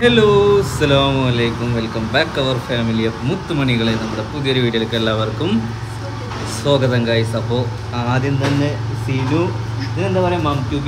Hello അസ്സലാമലൈക്കും welcome back our family of മുത്തുമണികളെ നമ്മുടെ പുതിയൊരു വീഡിയോയിലേക്ക് എല്ലാവർക്കും സ്വാഗതം ഗൈസ്. അപ്പോൾ ആദ്യം തന്നെ സിനു ഇതെന്താ പറയുക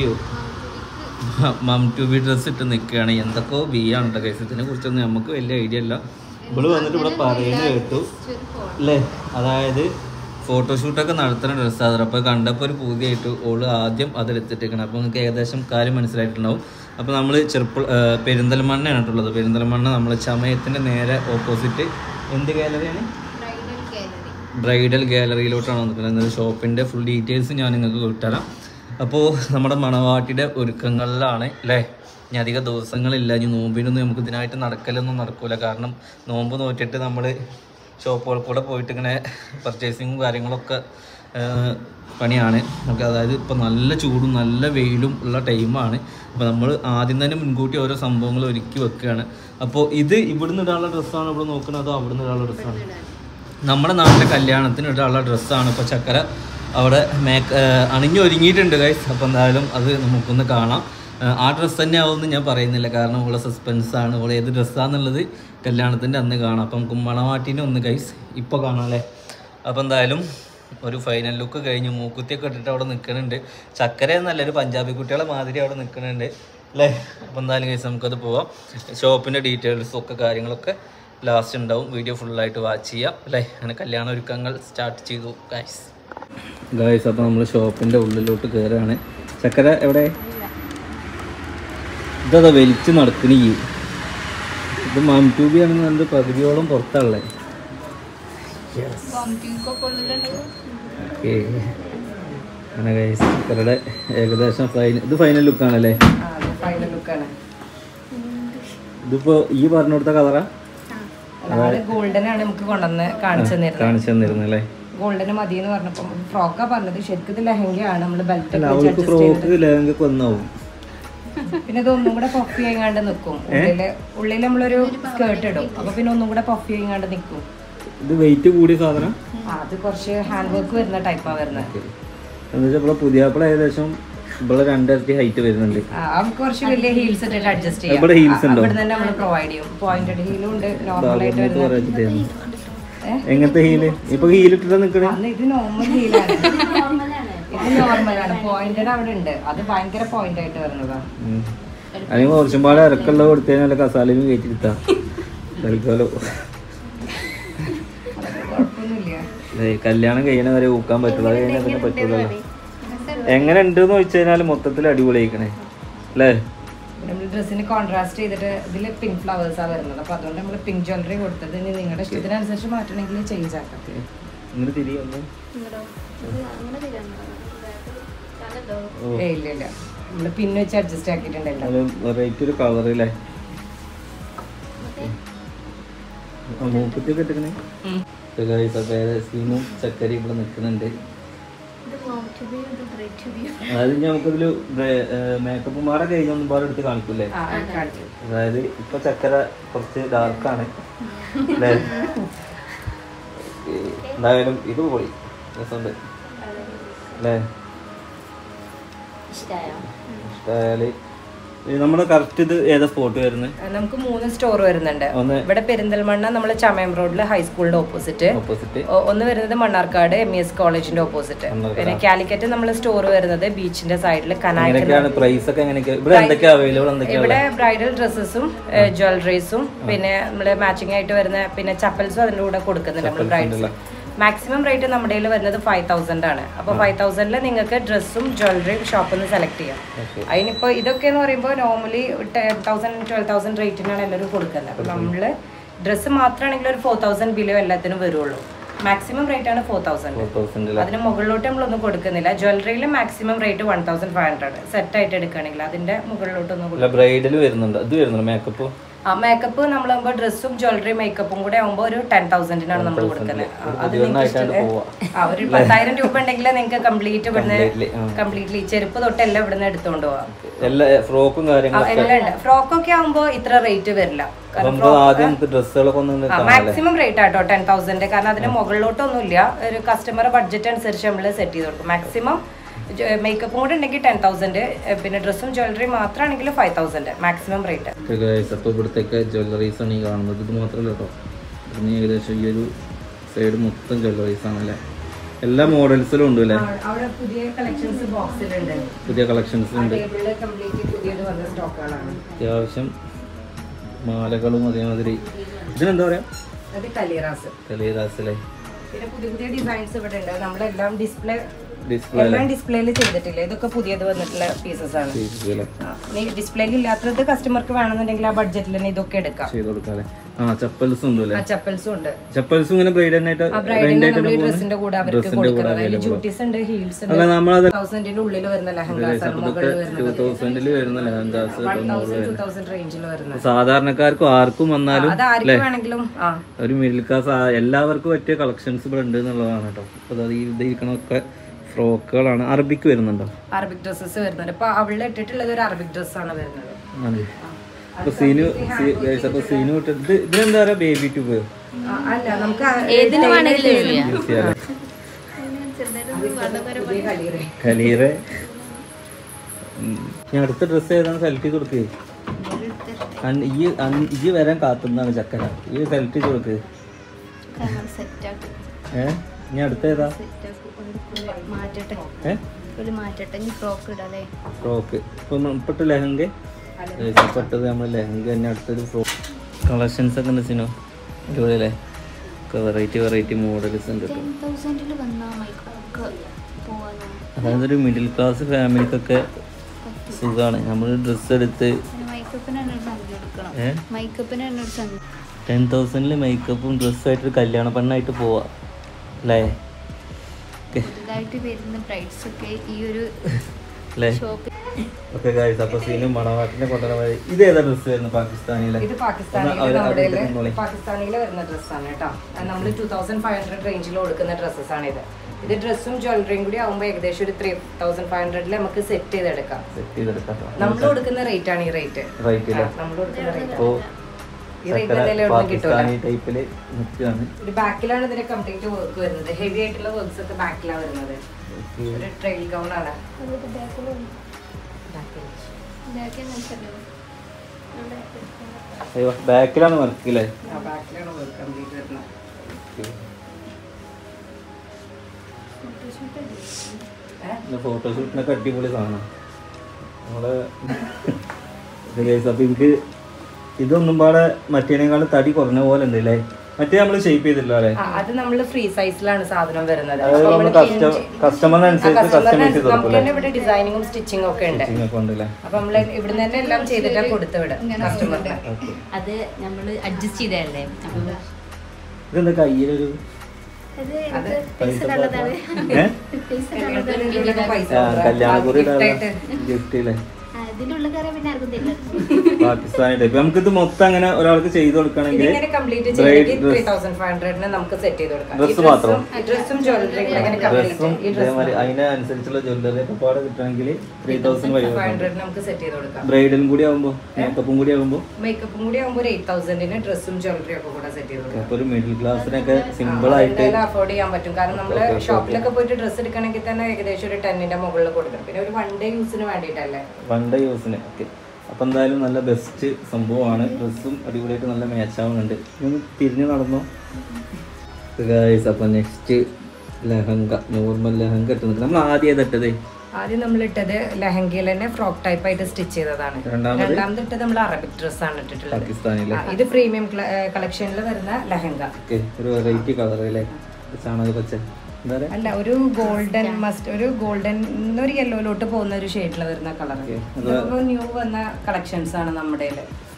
മം ട്യൂബി ഡ്രസ്സ് ഇട്ട് നിൽക്കുകയാണ്. എന്തൊക്കെയോ ബിയാണ് കേട്ടോ ഗൈസ്. ഇതിനെ കുറിച്ചൊന്നും നമുക്ക് വലിയ ഐഡിയ ഇല്ല. ഇവിടെ വന്നിട്ട് ഇവിടെ പറയുന്നത് കേട്ടു അല്ലേ, അതായത് ഫോട്ടോഷൂട്ടൊക്കെ നടത്തുന്ന ഡ്രസ്സാണ്. അപ്പോൾ കണ്ടപ്പോൾ ഒരു പുതിയായിട്ട് ഓള് ആദ്യം അതെടുത്തിട്ടേക്കണം. അപ്പോൾ നിങ്ങൾക്ക് ഏകദേശം കാര്യം മനസ്സിലായിട്ടുണ്ടാവും. അപ്പോൾ നമ്മൾ പെരിന്തൽമണ്ണയാണ് കേട്ടുള്ളത്. പെരിന്തൽമണ്ണ നമ്മൾ ചമയത്തിൻ്റെ നേരെ ഓപ്പോസിറ്റ് എന്ത് ഗാലറിയാണ്? ബ്രൈഡൽ ഗാലറിയിലോട്ടാണ് വന്നിട്ടുള്ളത്. ഷോപ്പിൻ്റെ ഫുൾ ഡീറ്റെയിൽസ് ഞാൻ നിങ്ങൾക്ക് കിട്ടരാം. അപ്പോൾ നമ്മുടെ മണവാട്ടിയുടെ ഒരുക്കങ്ങളിലാണ് അല്ലേ. ഇനി അധിക ദിവസങ്ങളില്ല. ഇനി നോമ്പിനൊന്നും നമുക്ക് ഇതിനായിട്ട് നടക്കലൊന്നും നടക്കില്ല. കാരണം നോമ്പ് നോറ്റിട്ട് നമ്മൾ ഷോപ്പുകൾ കൂടെ പോയിട്ട് ഇങ്ങനെ പർച്ചേസിങ്ങും കാര്യങ്ങളൊക്കെ പണിയാണ് നമുക്ക്. അതായത് ഇപ്പോൾ നല്ല ചൂടും നല്ല വെയിലും ഉള്ള ടൈമാണ്. അപ്പോൾ നമ്മൾ ആദ്യം തന്നെ മുൻകൂട്ടി ഓരോ സംഭവങ്ങൾ ഒരുക്കി വെക്കുകയാണ്. അപ്പോൾ ഇത് ഇവിടുന്ന് ഇടാനുള്ള ഡ്രസ്സാണ് ഇവിടെ നോക്കുന്നത്, അതോ അവിടുന്ന് ഇടാനുള്ള ഡ്രസ്സാണ്? നമ്മുടെ നാട്ടിലെ കല്യാണത്തിന് ഇടാനുള്ള ഡ്രസ്സാണ്. ഇപ്പോൾ ചക്കര അവിടെ അണിഞ്ഞൊരുങ്ങിയിട്ടുണ്ട് ഗൈസ്. അപ്പോൾ എന്തായാലും അത് നമുക്കൊന്ന് കാണാം. ആ ഡ്രസ്സ് തന്നെ ആവുമെന്ന് ഞാൻ പറയുന്നില്ല, കാരണം ഇവിടെ സസ്പെൻസാണ്. ഇവിടെ ഏത് ഡ്രസ്സാണെന്നുള്ളത് കല്യാണത്തിൻ്റെ അന്ന് കാണാം. അപ്പം കുമ്മണവാട്ടിനെ ഒന്ന് ഗൈസ് ഇപ്പോൾ കാണാം അല്ലേ. അപ്പോൾ എന്തായാലും ഒരു ഫൈനൽ ലുക്ക് കഴിഞ്ഞ് മൂക്കുത്തിയൊക്കെ ഇട്ടിട്ട് അവിടെ നിൽക്കുന്നുണ്ട്. ചക്കര എന്നല്ല, ഒരു പഞ്ചാബി കുട്ടികളെ മാതിരി അവിടെ നിൽക്കുന്നുണ്ട് അല്ലേ. അപ്പോൾ എന്തായാലും ഗൈസ് നമുക്കത് പോവാം. ഷോപ്പിൻ്റെ ഡീറ്റെയിൽസും ഒക്കെ കാര്യങ്ങളൊക്കെ ലാസ്റ്റ് ഉണ്ടാവും. വീഡിയോ ഫുള്ളായിട്ട് വാച്ച് ചെയ്യാം അല്ലേ. അങ്ങനെ കല്യാണ ഒരുക്കങ്ങൾ സ്റ്റാർട്ട് ചെയ്തു ഗൈസ്. അപ്പോൾ നമ്മൾ ഷോപ്പിൻ്റെ ഉള്ളിലോട്ട് കയറുകയാണ്. ചക്കര എവിടെ? ഇതതാ വലിച്ച് നടക്കണീ. ഇത് മം ട്യൂബി ആണെന്ന് എൻ്റെ പകുതിയോളം പുറത്താണല്ലേ. ഓക്കെ, അങ്ങനെ ഗൈസ് ചക്കരയുടെ ഏകദേശം ഇത് ഫൈനൽ ലുക്കാണല്ലേ. ഇതിപ്പോൾ ഈ പറഞ്ഞു കൊടുത്ത കളറാ? ഗോൾഡൻ ആണ് നമുക്ക് കൊണ്ടുവന്ന് കാണിച്ചു തന്നിരുന്നല്ലേ. ഗോൾഡന് മതി എന്ന് പറഞ്ഞപ്പോ ഫ്രോക്കാ പറഞ്ഞത്. ശരിക്കും ഇത് ലെഹങ്കയാണ്. നമ്മള് ബെൽറ്റ് ലെഹങ്കക്ക് വന്നാവും. പിന്നെ ഇത് ഒന്നും കൂടെ പഫ് ചെയ്യാണ്ട് നിൽക്കും. ഉള്ളിൽ നമ്മളൊരു സ്കേർട്ട് ഇടും. അപ്പൊ പിന്നെ ഒന്നും കൂടെ പഫ് ചെയ്യാണ്ട് നിൽക്കും. ഇത് വെയിറ്റ് കൂടിയ സാധനം. അത് കുറച്ച് ഹാൻഡ് വർക്ക് വരുന്ന ടൈപ്പാ വരുന്നത്. പുതിയ ഏകദേശം ഇവിടെ 2 ഇരട്ടി ഹൈറ്റ് വരുന്നുണ്ട്. കുറച്ച് വലിയ ഹീൽസ് ഇട്ടിട്ട് അഡ്ജസ്റ്റ് ചെയ്യാം. ഇവിടെ തന്നെ നമ്മൾ പ്രൊവൈഡ് ചെയ്യും. പോയിന്റഡ് ഹീലും ഉണ്ട്, നോർമൽ ആയിട്ട് വരുന്നത്. എങ്ങനത്തെ ഹീല്? ഇപ്പൊ ഹീൽ ഇട്ടിട്ട് നിൽക്കണേ. ഇത് നോർമൽ ഹീലാണ്. ഇത് നോർമലാണ്. പോയിന്റഡ് അവിടെ ഉണ്ട്. അത് ഭയങ്കര പോയിന്റ് ആയിട്ട് വരുന്നതാ. അല്ലെങ്കിൽ കുറച്ചും പാടെ ഇറക്കുള്ള കൊടുത്തതിനാൽ കസാലയും കയറ്റിരുത്താ കളിക്കാലോ. കല്യാണം കഴിയണ വരെ ഊക്കാൻ പറ്റുള്ളൂ. അത് കഴിഞ്ഞാൽ പിന്നെ പറ്റൂലല്ലോ. എങ്ങനെ ഉണ്ടെന്ന് ചോദിച്ചു കഴിഞ്ഞാൽ മൊത്തത്തിൽ അടിപൊളിയായിക്കണേ അല്ലേ. നമ്മൾ ഡ്രസ്സിന് കോൺട്രാസ്റ്റ് ചെയ്തിട്ട് ഇതിൽ പിങ്ക് ഫ്ലവേഴ്സാണ് വരുന്നത്. അപ്പോൾ അതുകൊണ്ട് നമ്മൾ പിങ്ക് ജ്വല്ലറി കൊടുത്തത്. ഇനി നിങ്ങളുടെ ഇഷ്ടത്തിനനുസരിച്ച് മാറ്റണമെങ്കിൽ ചേഞ്ച് ആക്കാം. ഇല്ല നമ്മൾ പിന്ന് വെച്ച് അഡ്ജസ്റ്റ് ആക്കിയിട്ടുണ്ടല്ലോ. ചക്കരി ഇവിടെ നിൽക്കുന്നുണ്ട്. അതായത് നമുക്കിതില് മേക്കപ്പ് മാറെ കഴിഞ്ഞൊന്നും പാടെ എടുത്ത് കാണിക്കൂലേ. അതായത് ഇപ്പൊ ചക്കര കുറച്ച് ഡാർക്കാണ് അല്ലേ. എന്തായാലും ഇത് പോയി രസമുണ്ട് അല്ലേ. ഇഷ്ടായാല് നമ്മുടെ കറക്റ്റ് ഇത് ഏതാ സ്പോട്ട് വരുന്നത്? നമുക്ക് 3 സ്റ്റോർ വരുന്നുണ്ട്. ഇവിടെ പെരിന്തൽമണ്ണ നമ്മൾ ചമയം റോഡില് ഹൈസ്കൂളിന്റെ ഓപ്പോസിറ്റ്. ഒന്ന് വരുന്നത് മണ്ണാർക്കാട് MES കോളേജിന്റെ ഓപ്പോസിറ്റ്. പിന്നെ കാലിക്കറ്റ് നമ്മൾ സ്റ്റോർ വരുന്നത് ബീച്ചിന്റെ സൈഡിൽ ഇവിടെ ബ്രൈഡൽ ഡ്രസ്സസും ജ്വല്ലറീസും പിന്നെ നമ്മള് മാച്ചിങ് ആയിട്ട് വരുന്ന പിന്നെ ചപ്പൽസും അതിന്റെ കൂടെ കൊടുക്കുന്നുണ്ട്. നമ്മൾ ബ്രൈഡൽസ് മാക്സിമം റേറ്റ് നമ്മുടെ കയ്യിൽ വരുന്നത് 5000 ആണ്. അപ്പോൾ 5000 നിങ്ങൾക്ക് ഡ്രസ്സും ജ്വല്ലറിയും ഷോപ്പിൽ നിന്ന് സെലക്ട് ചെയ്യാം. അതിനിപ്പോൾ ഇതൊക്കെ എന്ന് പറയുമ്പോൾ നോർമലി 10,000 12,000 റേറ്റിനാണ് എല്ലാവരും കൊടുക്കുന്നത്. അപ്പോൾ നമ്മൾ ഡ്രസ്സ് മാത്രമാണെങ്കിൽ ഒരു 4000 ബിലോ എല്ലാത്തിനും വരുള്ളൂ. മാക്സിമം റേറ്റ് ആണ് 4000. അതിന് മുകളിലോട്ട് നമ്മളൊന്നും കൊടുക്കുന്നില്ല. ജ്വല്ലറിയിൽ മാക്സിമം റേറ്റ് 1500 സെറ്റ് ആയിട്ട് എടുക്കുകയാണെങ്കിൽ അതിന്റെ മുകളിലോട്ടൊന്നും മേക്കപ്പ് നമ്മളാകുമ്പോൾ ഡ്രസ്സും ജ്വല്ലറി മേക്കപ്പും കൂടെ ആകുമ്പോൾ ഒരു 10,000-നാണ് നമ്മൾ കൊടുക്കുന്നത്. അത് ഒരു 10,000 രൂപ ഉണ്ടെങ്കിൽ നിങ്ങൾക്ക് കംപ്ലീറ്റ്ലി ചെരുപ്പ് തൊട്ടെല്ലാം ഇവിടുന്ന് എടുത്തുകൊണ്ട് പോവാം. എല്ലാം ഉണ്ട്. ഫ്രോക്കൊക്കെ ആകുമ്പോൾ ഇത്ര റേറ്റ് വരില്ല. മാക്സിമം റേറ്റ് ആട്ടോ 10,000. കാരണം അതിന് മുകളിലോട്ടൊന്നുമില്ല. ഒരു കസ്റ്റമർ ബഡ്ജറ്റ് അനുസരിച്ച് നമ്മൾ സെറ്റ് ചെയ്ത് കൊടുക്കും. മാക്സിമം മേക്കപ്പും കൂടെ ഉണ്ടെങ്കിൽ 10,000, പിന്നെ ഡ്രസ്സും ജ്വല്ലറി മാത്രമാണെങ്കിൽ 5,000 മാക്സിമം റേറ്റ്. അപ്പോൾ ഇവിടുത്തേക്ക് ജ്വല്ലറീസ് ആണ് ഈ കാണുന്നത്. ഇത് മാത്രമല്ല കേട്ടോ, ഇനി ഏകദേശം ഈ ഒരു സൈഡ് മൊത്തം ജ്വല്ലറീസ് ആണല്ലേ. എല്ലാ മോഡൽസിലും ഉണ്ട് അല്ലേ? അവിടെ പുതിയ കളക്ഷൻസ് ബോക്സിലുണ്ട്, പുതിയ കളക്ഷൻസ് ഉണ്ട്. അത്യാവശ്യം മാലകളും അതേമാതിരി. ഇതിനെന്താ പറയാ? കലീറാസ് അല്ലേ? പിന്നെ പുതിയ പുതിയ ഡിസൈൻസ് ഇവിടെ ഉണ്ട്. നമ്മളെല്ലാം എല്ലാം ഡിസ്പ്ലേയിൽ ചെയ്തിട്ടില്ല. ഇതൊക്കെ പുതിയത് വന്നിട്ടുള്ള പീസസ് ആണ്. ഡിസ്പ്ലേയിൽ ഇല്ലാത്തത് കസ്റ്റമർക്ക് വേണമെന്നുണ്ടെങ്കിൽ ആ ബഡ്ജറ്റിൽ തന്നെ ഇതൊക്കെ എടുക്കാം. ചപ്പൽസും ഉണ്ട്. ചപ്പൽസും ഇങ്ങനെ ഡ്രസ്സിന്റെ കൂടെ അവർക്ക് കൊടുക്കുന്നത്. ജൂട്ടീസ് ഉണ്ട്, ഹീൽസ് ഉണ്ട്. 1000 ഉള്ളിൽ വരുന്ന ലെഹങ്കാസ്, 2000 റേഞ്ചിൽ വരുന്നത്. സാധാരണക്കാർക്കും ആർക്കും വന്നാലും വേണമെങ്കിലും ഒരു മിഡിൽ ക്ലാസ് എല്ലാവർക്കും പറ്റിയ കളക്ഷൻസ് ഇവിടെ ഉണ്ട് എന്നുള്ളതാണ് കേട്ടോ. അപ്പൊ ഇതിരിക്കണൊക്കെ ഫ്രോക്കുകളാണ്. അറബിക്ക് വരുന്നുണ്ടോ? അറബിക് ഡ്രസ്സസ് വരുന്നുണ്ട്. ഇപ്പൊ അവളെ ഇട്ടിട്ടുള്ളത് ഒരു അറബിക് ഡ്രസ് ആണ് വരുന്നത്. ഇതിനെന്താ പറയാ? ബേബി ട്യൂബ് അല്ല, നമുക്ക് കലീറെ. ഞാൻ അടുത്ത ഡ്രസ്സ് ഏതാണ് സെലക്ട് ചെയ്ത് കൊടുക്ക്. ഈ വരാൻ കാത്തുന്നതാണ് ചക്കര. ഈ സെലക്ട് ചെയ്ത് കൊടുക്ക്. ഞാൻ അടുത്ത ഏതാ? ഫ്രോക്ക്. ഇപ്പോട്ട് ലെഹങ്ക പെട്ടത് നമ്മൾ ലെഹങ്ക തന്നെ. അടുത്തൊരു ഫ്രോക്ക് കളക്ഷൻസ് ഒക്കെ ഉണ്ടോ? അടിപൊളിയല്ലേ? വെറൈറ്റി മോഡൽസ് ഉണ്ട്. അതായത് ഒരു മിഡിൽ ക്ലാസ് ഫാമിലിക്കൊക്കെ സുഖമാണ്. നമ്മൾ ഡ്രസ്സ് എടുത്ത് 10,000 മേക്കപ്പും ഡ്രസ്സായിട്ടൊരു കല്യാണ പെണ്ണായിട്ട് പോവാ അല്ലേ? ഓക്കെ ഗൈസ്, അപ്പോൾ സീനും മണവാട്ടിനെ കൊണ്ടുവരാൻ. ഇത് ഏതാ ഡ്രസ്സ് വരുന്നത്? പാകിസ്ഥാനിയിലെ? ഇത് പാകിസ്ഥാനിലെ വരുന്ന ഡ്രസ്സാണ് കേട്ടോ. നമ്മൾ 2500 റേഞ്ചിൽ കൊടുക്കുന്ന ഡ്രസ്സസ് ആണ് ഇത്. ഇത് ഡ്രസ്സും ജ്വല്ലറിയും കൂടി ആകുമ്പോൾ ഏകദേശം ഒരു 3500 നമുക്ക് സെറ്റ് ചെയ്തെടുക്കാം. നമ്മൾ കൊടുക്കുന്ന റേറ്റ് ആണ് ഈ റേറ്റ്. നമ്മൾ കൊടുക്കുന്ന റേറ്റ് ബാക്കിലാണ് ഇതിന്റെ കംപ്ലീറ്റ് വർക്ക് വരുന്നത്. ഹെവി ആയിട്ടുള്ള വർക്ക്സ് ഒക്കെ ബാക്കിലാണ് വരുന്നത്. ഒരു ട്രെയിൽ ഗൗൺ ആണ്. ബാക്കിലാണ് വർക്ക് അല്ലേ? ബാക്കിലാണ് വർക്ക് കംപ്ലീറ്റ് വരുന്നത്. ഫോട്ടോഷൂട്ടിനൊക്കെ അടിപൊളി സാധനം നമ്മള്. അപ്പൊ എനിക്ക് ഇതൊന്നും പാടെ മറ്റേനേക്കാളും തടി കുറഞ്ഞ പോലെ ഉണ്ട് അല്ലേ? മറ്റേ നമ്മള് ഷേപ്പ് ചെയ്തില്ല അല്ലേ? അത് നമ്മള് ഫ്രീ സൈസിലാണ് സാധനം വരുന്നത്. കസ്റ്റമറിനനുസരിച്ച് ഇവിടെ ഡിസൈനിങ്ങും സ്റ്റിച്ചിങ്ങും ഒക്കെ ഉണ്ട്. അപ്പൊ നമ്മള് ഇവിടുന്ന് തന്നെ എല്ലാം ചെയ്തിട്ടാ കൊടുത്തുവിടും കസ്റ്റമറിന്. അത് നമ്മള് അഡ്ജസ്റ്റ് ചെയ്തല്ലേ. ഇതെന്താ കയ്യിലൊരു കല്യാണക്കുറി ഗിഫ്റ്റ് അല്ലേ? പാകിസ്ഥാനി ടൈപ്പ്. നമുക്കിത് മൊത്തം അങ്ങനെ ഒരാൾക്ക് ചെയ്ത് കൊടുക്കണമെങ്കിൽ ഡ്രസ് മാത്രം, അതിനനുസരിച്ചുള്ള ജ്വല്ലറി ഒക്കെ പാടെ കിട്ടണമെങ്കിൽ 3,500. ബ്രൈഡലും കൂടി ആകുമ്പോ മേക്കപ്പും കൂടി ആകുമ്പോ 8,000 ഡ്രസ്സും ജ്വല്ലറി ഒക്കെ കൂടെ സെറ്റ് ചെയ്ത് കൊടുക്കാം. ഒരു മിഡിൽ ക്ലാസ്സിനൊക്കെ സിമ്പിൾ ആയിട്ട് അഫോർഡ് ചെയ്യാൻ പറ്റും. കാരണം നമ്മള് ഷോപ്പിലൊക്കെ പോയിട്ട് ഡ്രസ്സ് എടുക്കണമെങ്കിൽ തന്നെ ഏകദേശം ഒരു 10ന്റെ മുകളിൽ കൊടുക്കണം. പിന്നെ ഒരു വൺ ഡേ യൂസിന് വേണ്ടിയിട്ടല്ലേ? യൂസിന്. ഓക്കെ, അപ്പം എന്തായാലും നല്ല ബെസ്റ്റ് സംഭവമാണ്. ഡ്രസ്സും അടിപൊളിയായിട്ട് നല്ല മാച്ച് ആവുന്നുണ്ട്. ഒന്ന് തിരിഞ്ഞ് നടന്നു ഗൈസ്. അപ്പം നെക്സ്റ്റ് ലെഹങ്ക, നോർമൽ ലെഹങ്ക ഇട്ട് നിൽക്കുന്നത്. നമ്മൾ ആദ്യം നമ്മൾ ഇട്ടത് ലെഹങ്കയിൽ തന്നെ ഫ്രോക്ക് ടൈപ്പ് ആയിട്ട് സ്റ്റിച്ച് ചെയ്തതാണ്. രണ്ടാമത് ഇട്ടത് നമ്മൾ അറബിക് ഡ്രസ് ആണ് ഇട്ടിട്ടുള്ളത് പാകിസ്ഥാനിലെ. ഇത് പ്രീമിയം കളക്ഷനിൽ വരുന്ന ലെഹങ്ക. ഒരു വെറൈറ്റി കളർ അല്ലേ? ചാണക പച്ച അല്ല, ഒരു ഗോൾഡൻ മസ്റ്റ്, ഒരു ഗോൾഡൻ ഒരു യെല്ലോയിലോട്ട് പോകുന്ന ഒരു ഷെയ്ഡിൽ വരുന്ന കളർ. ന്യൂ വന്ന കളക്ഷൻസ് ആണ് നമ്മുടെ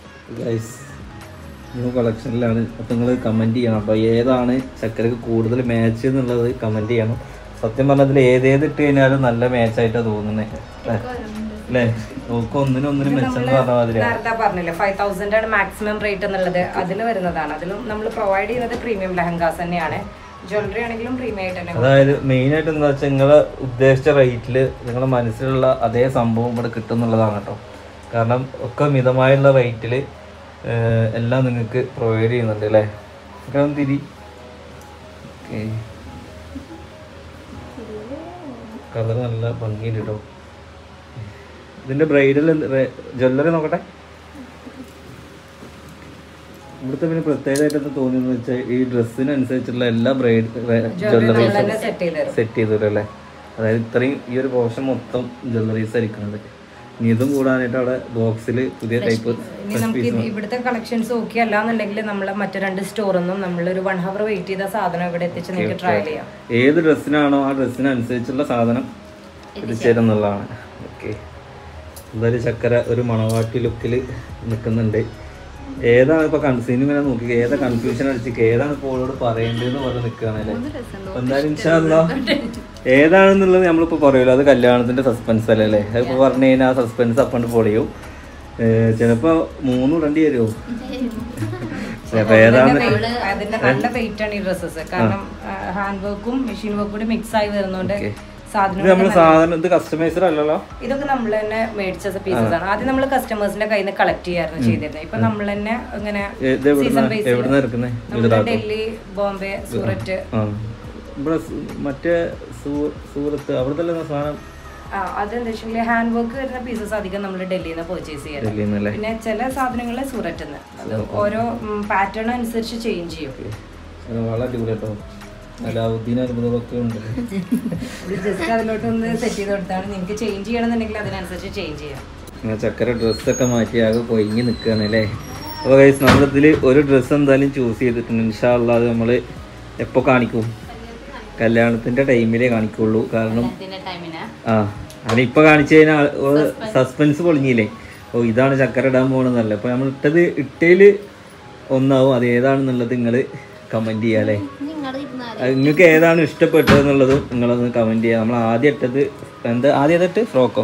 ന്യൂ കളക്ഷനിലാണ്. അപ്പം നിങ്ങൾ കമൻറ്റ് ചെയ്യണം. അപ്പോൾ ഏതാണ് ചക്കരക്ക് കൂടുതൽ മാച്ച് എന്നുള്ളത് കമൻറ്റ് ചെയ്യണം. സത്യം പറഞ്ഞതിൽ ഏതേത് ഇട്ട് കഴിഞ്ഞാലും നല്ല മാച്ചായിട്ടാണ് തോന്നുന്നത് അല്ലേ? നമുക്ക് ഒന്നിനും മെച്ചം നേരത്തെ പറഞ്ഞില്ലേ 5,000 ആണ് മാക്സിമം റേറ്റ് എന്നുള്ളത്. അതിൽ വരുന്നതാണ്. അതിലും നമ്മൾ പ്രൊവൈഡ് ചെയ്യുന്നത് പ്രീമിയം ലെഹങ്കാസ് തന്നെയാണ്. ജ്വല്ലറി ആണെങ്കിലും പ്രീമിയം ആയിട്ട് തന്നെ. അതായത് മെയിൻ ആയിട്ട് എന്താ വെച്ചാൽ നിങ്ങളെ ഉദ്ദേശിച്ച റേറ്റിൽ നിങ്ങളുടെ മനസ്സിലുള്ള അതേ സംഭവം ഇവിടെ കിട്ടും എന്നുള്ളതാണ് കേട്ടോ. കാരണം ഒക്കെ മിതമായുള്ള റേറ്റിൽ എല്ലാം നിങ്ങൾക്ക് പ്രൊവൈഡ് ചെയ്യുന്നുണ്ട് അല്ലേ? തിരി കളർ നല്ല ഭംഗിയുണ്ട് കേട്ടോ. ഇതിൻ്റെ ബ്രൈഡൽ ജ്വല്ലറി നോക്കട്ടെ. ഇവിടുത്തെ പിന്നെ പ്രത്യേകമായിട്ട് തോന്നിയെന്ന് വെച്ചാൽ ഈ ഡ്രസ്സിനനുസരിച്ചുള്ള എല്ലാ ജ്വല്ലറീസും സെറ്റ് ചെയ്തു തരും അല്ലേ. അതായത് ഇത്രയും ഈ ഒരു പോർഷൻ മൊത്തം ജ്വല്ലറീസ് ആയിരിക്കുന്നത്. ഇനി ഇതും കൂടാനായിട്ട് അവിടെ ബോക്സിൽ പുതിയ ടൈപ്പ്. നമുക്ക് ഇവിടുത്തെ കളക്ഷൻസ് ഓക്കെ അല്ലാന്നുണ്ടെങ്കിൽ നമ്മളെ മറ്റു 2 സ്റ്റോറൊന്നും നമ്മളൊരു 1 hour വെയിറ്റ് ചെയ്ത സാധനം ഇവിടെ എത്തിച്ച് നിങ്ങൾക്ക് ട്രയൽ ചെയ്യാം. ഏത് ഡ്രസ്സിനാണോ ആ ഡ്രസ്സിനനുസരിച്ചുള്ള സാധനം എത്തിച്ചേരുന്നുള്ളതാണ്. ഓക്കെ, എന്തായാലും ചക്കര ഒരു മണവാട്ടി ലുക്കിൽ നിൽക്കുന്നുണ്ട്. ഏതാണ് ഇപ്പൊ സിനിമ നോക്കി ഏതാ കൺഫ്യൂഷൻ അടിച്ചിട്ട് ഏതാണ് ഇപ്പോൾ ഓളോട് പറയേണ്ടതെന്ന് പറഞ്ഞ് നിൽക്കുകയാണല്ലേ. എന്തായാലും ഇൻഷാ അല്ലാഹ് ഏതാണെന്നുള്ളത് നമ്മളിപ്പോൾ പറയുമല്ലോ, അത് കല്യാണത്തിന്റെ സസ്പെൻസ് അല്ലേ അല്ലേ. അതിപ്പോൾ പറഞ്ഞു കഴിഞ്ഞാൽ ആ സസ്പെൻസ് അപ്പണ്ട് പൊളിയും. ചിലപ്പോ 3 ഇടേണ്ടി വരുമോ? അതിന്റെ നല്ല വെയിറ്റ് ആണ് ഈ ഡ്രസ്സസ്. കാരണം ഹാൻഡ് വർക്കും മെഷീൻ വർക്കും കൂടി മിക്സ് ആയി വരുന്നോണ്ട് ഇതൊക്കെ നമ്മൾ തന്നെ മേടിച്ച പീസസ് ആണ്. ആദ്യം നമ്മൾ കസ്റ്റമേഴ്സിന്റെ കയ്യിൽ നിന്ന് കളക്ട് ചെയ്യാറുണ്ട് ചെയ്തിരുന്നത്. ഇപ്പൊ നമ്മൾ തന്നെ ഇങ്ങനെ സീസൺ ബേസിൽ ഡൽഹി, ബോംബെ, സൂററ്റ്, മറ്റേ സൂറത്ത് അവിടുത്തെ സാധനം അതെന്താ വെച്ചാൽ ഹാൻഡ് വർക്ക് വരുന്ന പീസസ് അധികം നമ്മൾ ഡൽഹിയിൽ നിന്ന് പർച്ചേസ് ചെയ്യാറ്. പിന്നെ ചില സാധനങ്ങൾ സൂററ്റിൽ നിന്ന്. അത് ഓരോ പാറ്റേൺ അനുസരിച്ച് ചേഞ്ച് ചെയ്യും. ജസ്റ്റ് അതിലോട്ടൊന്ന് സെറ്റ് ചെയ്ത് കൊടുത്താണ്. നിങ്ങൾക്ക് ചേഞ്ച് ചെയ്യണമെന്നുണ്ടെങ്കിൽ അതിനനുസരിച്ച് ചേഞ്ച് ചെയ്യാം. ചക്കര ഡ്രസ്സൊക്കെ മാറ്റി ആകെ കൊയിഞ്ഞ് നിൽക്കുകയാണ് അല്ലേ. അപ്പോൾ ഗൈസ് നമ്മളിതിൽ ഒരു ഡ്രസ്സ് എന്തായാലും ചൂസ് ചെയ്തിട്ടുണ്ട്. ഇൻഷാ അല്ലാഹ് അത് നമ്മൾ എപ്പോൾ കാണിക്കും? കല്യാണത്തിന്റെ ടൈമിലേ കാണിക്കുള്ളൂ. കാരണം അതിപ്പോൾ കാണിച്ചു കഴിഞ്ഞാൽ സസ്പെൻസ് പൊളിഞ്ഞില്ലേ. ഓ ഇതാണ് ചക്കര ഇടാൻ പോകണമെന്നല്ല. അപ്പോൾ നമ്മൾ ഇട്ടതിൽ ഒന്നാവും. അത് ഏതാണെന്നുള്ളത് നിങ്ങൾ കമൻറ്റ് ചെയ്യാം അല്ലേ. നിങ്ങൾക്ക് ഏതാണ് ഇഷ്ടപ്പെട്ടതെന്നുള്ളതും നിങ്ങളൊന്ന് കമൻറ്റ് ചെയ്യാം. നമ്മൾ ആദ്യം ഇട്ടത് ആദ്യം ഇട്ടിട്ട് ഫ്രോക്കോ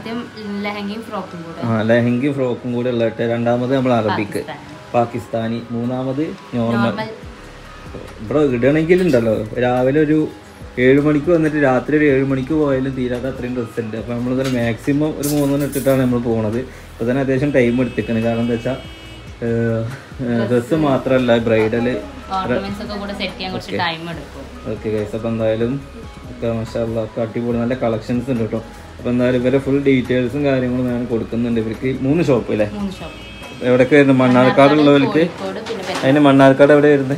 ലെഹങ്കയും ഫ്രോക്കും കൂടെ ഉള്ള ഇട്ട്. രണ്ടാമത് നമ്മൾ അറബിക്ക് പാകിസ്ഥാനി. മൂന്നാമത് നോർമൽ. ഇവിടെ ഇടണമെങ്കിലുണ്ടല്ലോ രാവിലെ ഒരു 7 മണിക്ക് വന്നിട്ട് രാത്രി ഒരു 7 മണിക്ക് പോയാലും തീരാത്ത അത്രയും ഡ്രസ്സ് ഉണ്ട്. അപ്പോൾ നമ്മളിത് മാക്സിമം ഒരു 3 ഇട്ടിട്ടാണ് നമ്മൾ പോകുന്നത്. അപ്പോൾ തന്നെ അത്യാവശ്യം ടൈം എടുത്തിരിക്കുന്നത്. കാരണം എന്താ വെച്ചാൽ ഡ്രസ്സ് മാത്രമല്ല ബ്രൈഡല് ഓക്കെ ഗൈസ്. അപ്പോൾ എന്തായാലും മാഷാ അല്ലാഹ് ഒക്കെ അടിപൊളി നല്ല കളക്ഷൻസ് ഉണ്ട് കേട്ടോ. അപ്പോൾ എന്തായാലും ഇവരെ ഫുൾ ഡീറ്റെയിൽസും കാര്യങ്ങളും ഞാൻ കൊടുക്കുന്നുണ്ട്. ഇവർക്ക് 3 ഷോപ്പ് അല്ലേ. എവിടെയൊക്കെ വരുന്നത്? മണ്ണാർക്കാടുള്ളവർക്ക്. അതിന് മണ്ണാർക്കാട് എവിടെ വരുന്നത്?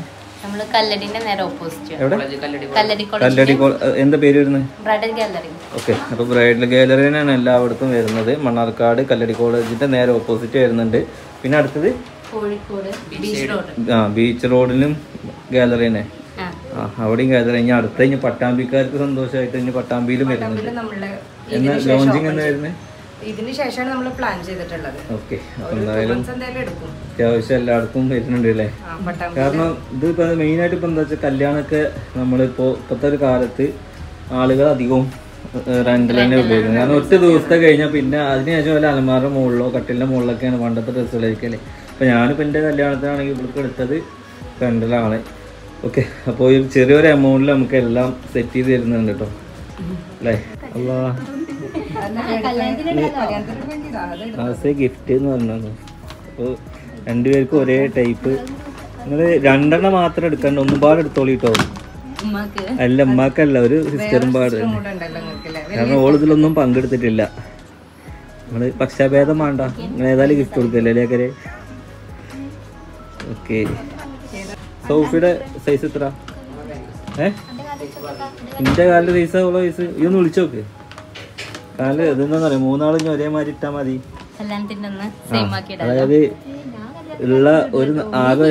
കല്ലടി. എന്താ പേര് വരുന്നത്? ഓക്കെ. അപ്പോൾ ബ്രൈഡൽ ഗാലറിനാണ് എല്ലായിടത്തും വരുന്നത്. മണ്ണാർക്കാട് കല്ലടി കോളേജിന്റെ നേരെ ഓപ്പോസിറ്റ് വരുന്നുണ്ട്. പിന്നെ അടുത്തത് ബീച്ച് റോഡിലും ഗാലറി തന്നെ. അവിടെയും ഗാലറി. ഇനി അടുത്ത ഇനി പട്ടാമ്പിക്കാർക്ക് സന്തോഷമായിട്ട് ഇനി പട്ടാമ്പിയിലും വരുന്നുണ്ട്. എന്നാ ലോഞ്ചിങ് എന്താ വരുന്നത്? ഇതിന് ശേഷമാണ് നമ്മൾ പ്ലാൻ ചെയ്തിട്ടുള്ളത്. ഓക്കെ. അപ്പോൾ എന്തായാലും അത്യാവശ്യം എല്ലായിടത്തും വരുന്നുണ്ട് അല്ലേ. കാരണം ഇത് ഇപ്പൊ മെയിനായിട്ട് ഇപ്പൊ എന്താ വെച്ചാൽ കല്യാണമൊക്കെ നമ്മളിപ്പോ ഇപ്പോഴത്തെ ഒരു കാലത്ത് ആളുകൾ അധികവും റെന്റിൽ തന്നെ ഉപയോഗിക്കുന്നത്. കാരണം 1 ദിവസത്തെ കഴിഞ്ഞാൽ പിന്നെ അതിനുശേഷം വല്ല അലമാരുടെ മുകളിലോ കട്ടിലിന്റെ മുകളിലൊക്കെയാണ് പണ്ടത്തെ ഡ്രസ്സുകളായിരിക്കും അല്ലേ. അപ്പൊ ഞാനിപ്പോ എന്റെ കല്യാണത്തിനാണെങ്കിൽ ഇവിടേക്ക് എടുത്തത് റെന്റിലാണ്. ഓക്കെ. അപ്പോൾ ഈ ചെറിയൊരു എമൗണ്ടിൽ നമുക്ക് എല്ലാം സെറ്റ് ചെയ്ത് തരുന്നുണ്ട് കേട്ടോ അല്ലേ. അല്ലാ ഗിഫ്റ്റ് എന്ന് പറഞ്ഞത്. അപ്പോൾ 2 പേർക്കും ഒരേ ടൈപ്പ്. നിങ്ങൾ 2 എണ്ണം മാത്രം എടുക്കണ്ട, ഒന്നും പാട് എടുത്തോളിട്ടോ. അല്ല ഉമ്മാക്കല്ല, ഒരു സിസ്റ്ററും പാട്. കാരണം ഓളിതിലൊന്നും പങ്കെടുത്തിട്ടില്ല. നമ്മള് പക്ഷഭേദം വേണ്ട. നിങ്ങൾ ഏതായാലും ഗിഫ്റ്റ് കൊടുക്കല്ലേ ലേക്കരെ. ഓക്കെ. സോഫിയുടെ സൈസ് എത്ര? എന്റെ കാലിന്റെ സൈസ് ഉള്ള സൈസ് ഇതൊന്ന് വിളിച്ചോക്ക്. കാല് ഇതെന്താന്ന് പറയാ 3 ആളും ഒരേമാതിരി ഇട്ടാ മതി. അതായത് ഉള്ള ഒരു ആകെ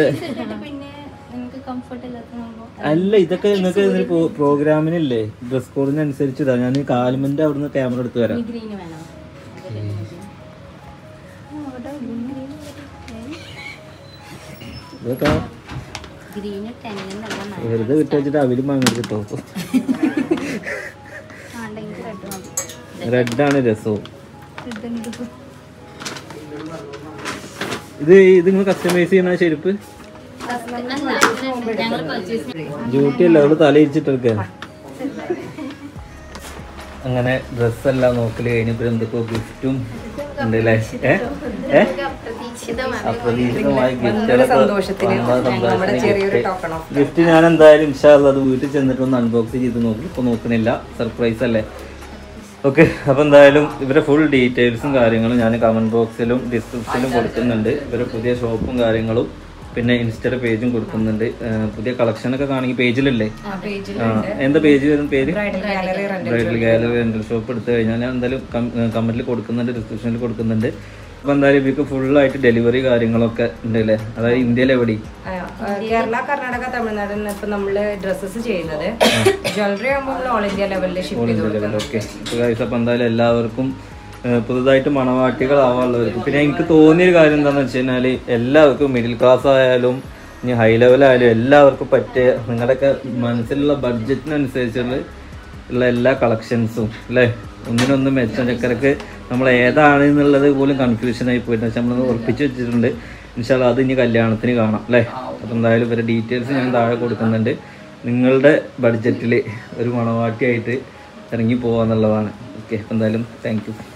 അല്ല ഇതൊക്കെ നിങ്ങൾക്ക് പ്രോഗ്രാമിനില്ലേ ഡ്രസ് കോഡിനനുസരിച്ച് ഇതാ. ഞാൻ കാൽമന്റെ അവിടുന്ന് ക്യാമറ എടുത്ത് വരാം. ഇതൊക്കെ വെറുതെ വിട്ടുവെച്ചിട്ട് അവരും വാങ്ങിട്ടോ. റെഡാണ് രസവും. ഇത് നിങ്ങൾ കസ്റ്റമൈസ് ചെയ്യണ ചെരുപ്പ് ഡ്യൂട്ടി അല്ല, അവള് തലയിരിച്ചിട്ടെടുക്ക. അങ്ങനെ ഡ്രസ്സെല്ലാം നോക്കല് കഴിഞ്ഞപ്പോ എന്തൊക്കെയോ ഗിഫ്റ്റും ഉണ്ട് അല്ലേ. അപ്രതീക്ഷിതമായ ഗിഫ്റ്റ് ഞാൻ എന്തായാലും ഇൻഷാ അല്ലാഹ് അത് വീട്ടിൽ ചെന്നിട്ട് ഒന്ന് അൺബോക്സ് ചെയ്ത് നോക്കി. ഇപ്പൊ നോക്കണില്ല, സർപ്രൈസ് അല്ലേ. ഓക്കെ, അപ്പോൾ എന്തായാലും ഇവരെ ഫുൾ ഡീറ്റെയിൽസും കാര്യങ്ങളും ഞാൻ കമൻറ്റ് ബോക്സിലും ഡിസ്ക്രിപ്ഷനിലും കൊടുക്കുന്നുണ്ട്. ഇവരെ പുതിയ ഷോപ്പും കാര്യങ്ങളും പിന്നെ ഇൻസ്റ്റയുടെ പേജും കൊടുക്കുന്നുണ്ട്. പുതിയ കളക്ഷനൊക്കെ കാണിക്കും പേജിലല്ലേ? എന്താ പേജ് വരുന്ന പേര്? ബ്രൈഡൽ ഗാലറി റെന്റൽ ഷോപ്പ് എടുത്തു കഴിഞ്ഞാൽ ഞാൻ എന്തായാലും കമന്റിൽ കൊടുക്കുന്നുണ്ട്, ഡിസ്ക്രിപ്ഷനിൽ കൊടുക്കുന്നുണ്ട്. അപ്പോൾ എന്തായാലും ഇവർക്ക് ഫുള്ളായിട്ട് ഡെലിവറി കാര്യങ്ങളൊക്കെ ഉണ്ട് അല്ലേ? അതായത് ഇന്ത്യയിൽ എവിടെ? കേരള, കർണാടക, തമിഴ്നാട് ഇപ്പൊ നമ്മള് ഡ്രസ്സസ് ചെയ്യുന്നത്. ജ്വല്ലറി ആകുമ്പോൾ ഓൾ ഇന്ത്യ ലെവലിൽ ഷിപ്പ് ചെയ്ത് കൊടുക്കുന്നത്. ഓക്കെ, അപ്പോൾ എന്തായാലും എല്ലാവർക്കും പുതുതായിട്ട് മണവാട്ടികളാവാനുള്ളവർക്ക് പിന്നെ എനിക്ക് തോന്നിയൊരു കാര്യം എന്താണെന്ന് വെച്ച് കഴിഞ്ഞാൽ എല്ലാവർക്കും മിഡിൽ ക്ലാസ് ആയാലും ഇനി ഹൈ ലെവലായാലും എല്ലാവർക്കും പറ്റിയ നിങ്ങളുടെയൊക്കെ മനസ്സിലുള്ള ബഡ്ജറ്റിനനുസരിച്ചുള്ള എല്ലാ കളക്ഷൻസും അല്ലേ, ഒന്നിനൊന്നും മെച്ചം. ചക്കരക്ക് നമ്മൾ ഏതാണ് എന്നുള്ളത് പോലും കൺഫ്യൂഷനായി പോയിട്ട് പക്ഷെ നമ്മൾ ഉറപ്പിച്ച് വെച്ചിട്ടുണ്ട്. ഇൻഷാ അല്ലാഹ് അത് ഇനി കല്യാണത്തിന് കാണാം അല്ലേ. അപ്പോൾ എന്തായാലും ഇവരുടെ ഡീറ്റെയിൽസ് ഞാൻ താഴെ കൊടുക്കുന്നുണ്ട്. നിങ്ങളുടെ ബഡ്ജറ്റിൽ ഒരു മണവാട്ടിയായിട്ട് ഇറങ്ങി പോകാന്നുള്ളതാണ്. ഓക്കെ, അപ്പോൾ എന്തായാലും താങ്ക് യു.